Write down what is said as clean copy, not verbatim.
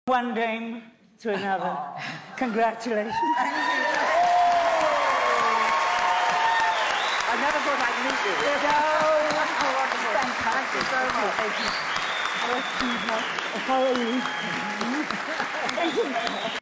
One game to another. Congratulations. I never thought I'd meet you. Thank you so much. Thank you. How are you? Thank you.